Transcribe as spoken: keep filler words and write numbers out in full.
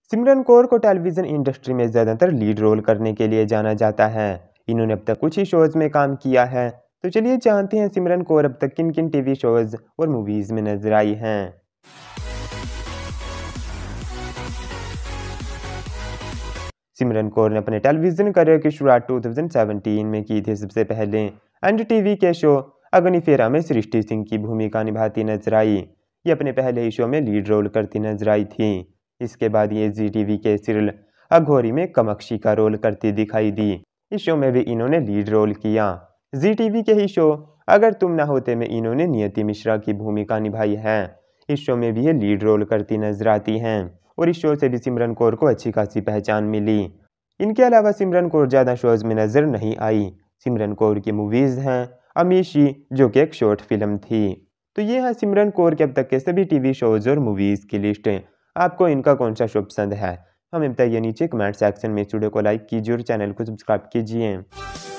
सिमरन कौर को television industry में ज़्यादातर लीड रोल करने के लिए जाना जाता है। इन्होंने अब तक कुछ ही शोज़ में काम किया है। तो चलिए जानते हैं सिमरन कौर अब तक किन किन टीवी शोज़ और मूवीज़ में नजर आई हैं। सिमरन कौर ने अपने टेलीविज़न करियर की शुरुआत दो हज़ार सत्रह में की थी। सबसे पहले एनडीटीवी के शो अग्निफेरा में सृष्टि सिंह की भूमिका निभाती नजर आई। ये अपने पहले ही शो में लीड रोल करती नजर आई थी। इसके बाद ये जी टीवी के सीरियल अघोरी में कामाक्षी का रोल करती दिखाई दी। इस शो में भी इन्होंने लीड रोल किया। जी टीवी के ही शो अगर तुम ना होते में इन्होंने नियति मिश्रा की भूमिका निभाई है। इस शो में भी ये लीड रोल करती नजर आती हैं और इस शो से भी सिमरन कौर को अच्छी खासी पहचान मिली। इनके अलावा सिमरन कौर ज़्यादा शोज़ में नज़र नहीं आई। सिमरन कौर की मूवीज़ हैं अमीशी, जो कि एक शॉर्ट फिल्म थी। तो ये है सिमरन कौर के अब तक के सभी टीवी शोज़ और मूवीज़ की लिस्ट। आपको इनका कौन सा शो पसंद है हमें बताइए नीचे कमेंट सेक्शन में। इस वीडियो को लाइक कीजिए और चैनल को सब्सक्राइब कीजिए।